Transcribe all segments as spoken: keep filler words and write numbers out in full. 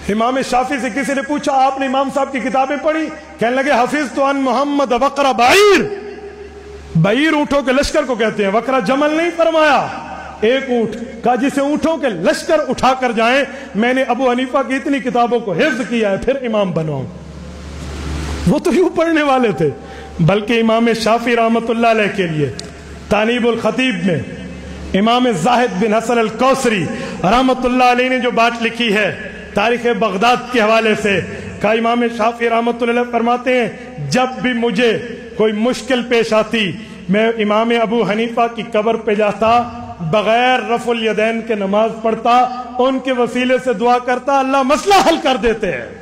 امام شافعی سے کسی نے پوچھا آپ نے امام صاحب کی کتابیں پڑھی؟ کہنے لگے حفظت عن محمد وقرا بعیر، بعیر اونٹوں کے لشکر کو کہتے ہیں، وقرا جمل نہیں فرمایا، ایک اونٹ کا جسے اونٹوں کے لشکر اٹھا کر جائیں، میں نے ابو حنیفہ کی اتنی کتابوں کو حفظ کیا ہے پھر امام بناؤں۔ وہ تو یوں پڑھنے والے تھے۔ بلکہ امام شافعی رحمت اللہ علیہ کے لیے تانیب الخطیب میں امام زاہد بن حسن الکوثری رحمت اللہ علیہ نے جو بات لکھی ہے تاریخ بغداد کے حوالے سے، کہ امام شافعی رحمت اللہ علیہ فرماتے ہیں جب بھی مجھے کوئی مشکل پیش آتی میں امام ابو حنیفہ کی قبر پہ جاتا، بغیر رفع الیدین کے نماز پڑھتا، ان کے وسیلے سے دعا کرتا، اللہ مسئلہ حل کر دیتے ہیں۔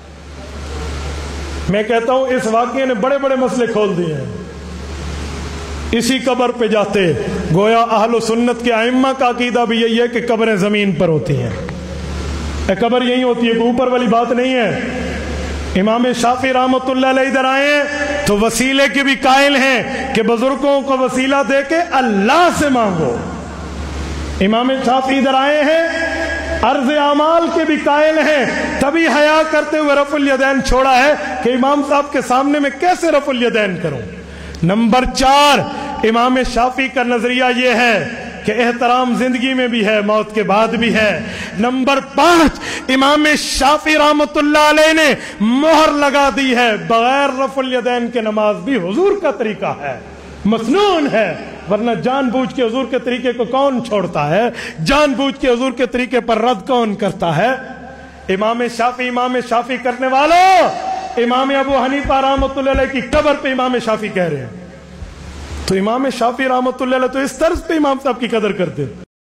میں کہتا ہوں اس واقعے نے بڑے بڑے مسئلے کھول دیے ہیں۔ اسی قبر پہ جاتے، گویا اہل و سنت کے ائمہ کا عقیدہ بھی یہی ہے کہ قبریں زمین پر ہوتی ہیں، اے قبر یہی ہوتی ہے، کوئی اوپر والی بات نہیں ہے۔ امام شافعی رحمت اللہ علیہ ادھر آئے ہیں تو وسیلے کے بھی قائل ہیں کہ بزرگوں کو وسیلہ دے کے اللہ سے مانگو۔ امام شافعی ادھر آئے ہیں عرض اعمال کے بھی قائل ہیں، تبھی حیا کرتے ہوئے رفع الیدین چھوڑا ہے کہ امام صاحب کے سامنے میں کیسے رفع الیدین کروں۔ نمبر چار، امام شافعی کا نظریہ یہ ہے کہ احترام زندگی میں بھی ہے، موت کے بعد بھی ہے۔ نمبر پانچ، امام شافعی رحمت اللہ علیہ نے مہر لگا دی ہے بغیر رفع الیدین کے نماز بھی حضور کا طریقہ ہے، مسنون ہے، ورنہ جان بوجھ کے حضور کے طریقے کو کون چھوڑتا ہے، جان بوجھ کے حضور کے طریقے پر رد کون کرتا ہے۔ امام شافعی امام شافعی کرنے والوں، امام ابو حنیفہ رحمت اللہ علیہ کی قبر پہ امام شافعی کہہ رہے ہیں، تو امام شافعی رحمت اللہ علیہ تو اس طرز پہ امام صاحب کی قدر کرتے ہیں۔